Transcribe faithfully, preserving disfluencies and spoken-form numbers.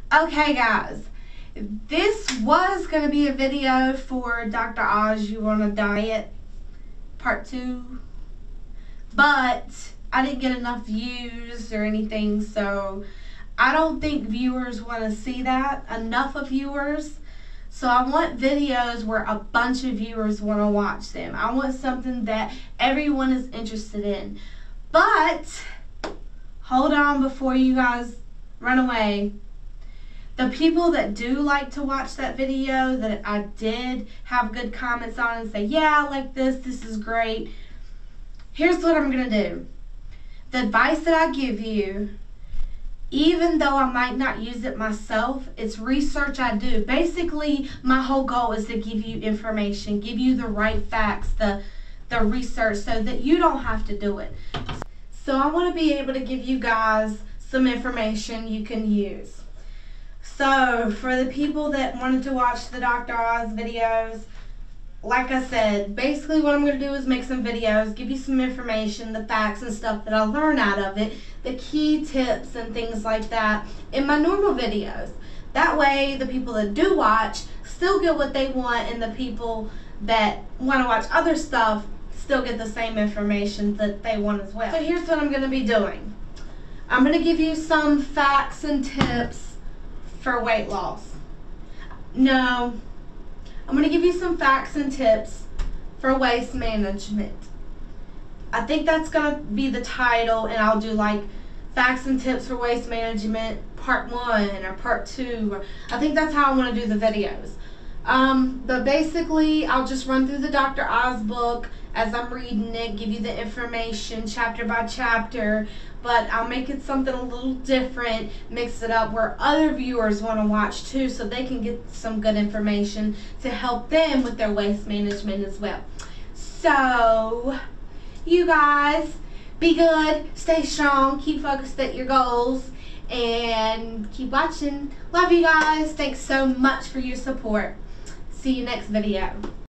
Okay guys, this was going to be a video for Doctor Oz You on a Diet part two, but I didn't get enough views or anything, so I don't think viewers want to see that, enough of viewers. So I want videos where a bunch of viewers want to watch them. I want something that everyone is interested in. But hold on before you guys run away. The people that do like to watch that video that I did have good comments on and say, yeah, I like this, this is great. Here's what I'm going to do. The advice that I give you, even though I might not use it myself, it's research I do. Basically, my whole goal is to give you information, give you the right facts, the, the research, so that you don't have to do it. So I want to be able to give you guys some information you can use. So, for the people that wanted to watch the Doctor Oz videos, like I said, basically what I'm going to do is make some videos, give you some information, the facts and stuff that I learn out of it, the key tips and things like that in my normal videos. That way, the people that do watch still get what they want, and the people that want to watch other stuff still get the same information that they want as well. So here's what I'm going to be doing. I'm going to give you some facts and tips for weight loss. No, I'm going to give you some facts and tips for waist management. I think that's going to be the title, and I'll do like facts and tips for waist management part one or part two. Or I think that's how I want to do the videos. Um, but basically, I'll just run through the Doctor Oz book as I'm reading it, give you the information chapter by chapter, but I'll make it something a little different, mix it up where other viewers want to watch too, so they can get some good information to help them with their waist management as well. So, you guys, be good, stay strong, keep focused at your goals, and keep watching. Love you guys. Thanks so much for your support. See you next video.